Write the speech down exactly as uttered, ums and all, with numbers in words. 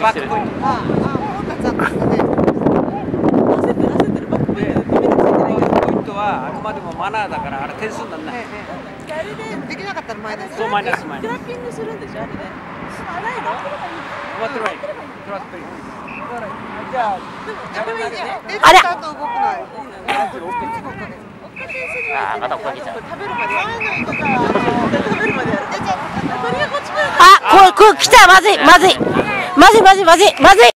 バックポイント。ああ、なんかちゃんとしたね。焦ってる焦ってるバックポイント。バックポイントはあくまでもマナーだからあれ点数にならない。あれでできなかったらマイナス。そうマイナスマイナス。クラッピングするんでしょあれで。ないの？終わってるわいい。トラップいい。じゃあでもいいね。あれ。あと動くない。 ああ、また追っかけちゃう。 食べるまでやる。食べるまでやる。 あ、これ、これ来た、まずい、まずい。まずい、まずい、まずい、まずい。